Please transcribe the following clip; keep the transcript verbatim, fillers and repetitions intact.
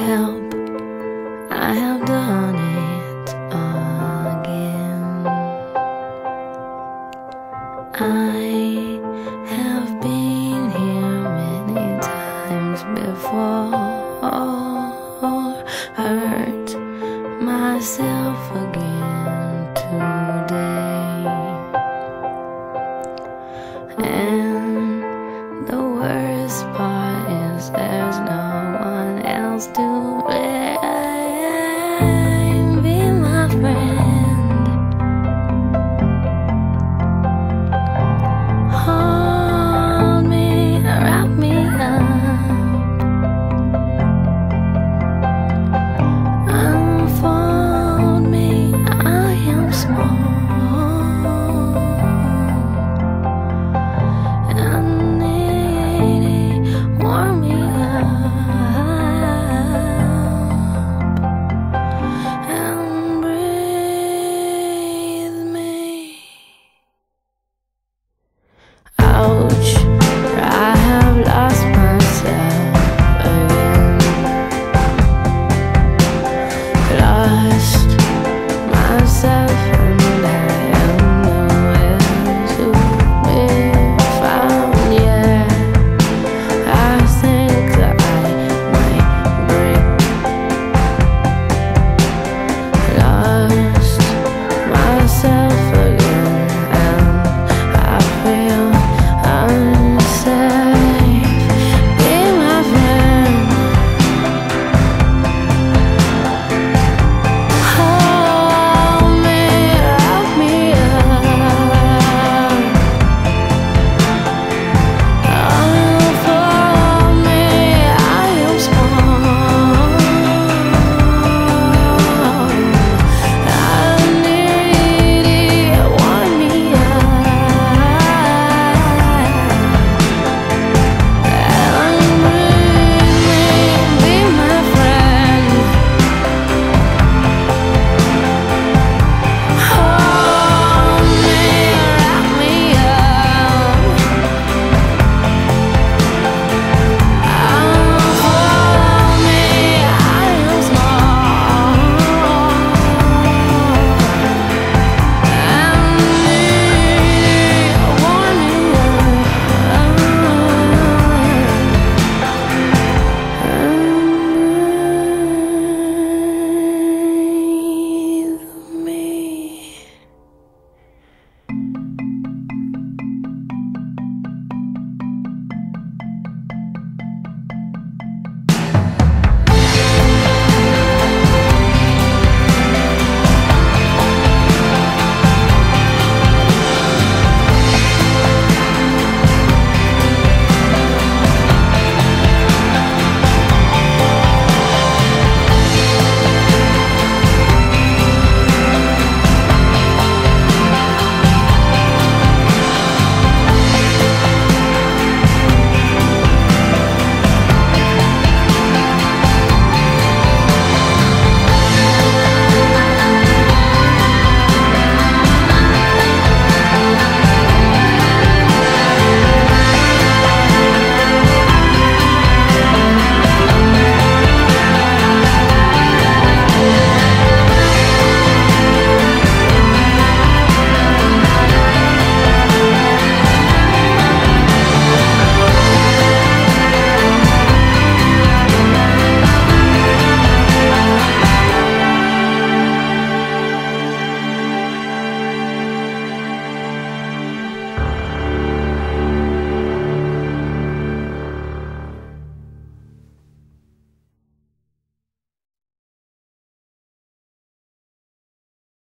help, I have done it again. I have been here many times before, hurt myself again today, and the worst part is there's no one else to blame. Be my friend, hold me, wrap me up, unfold me, I am small and needy, warm me up.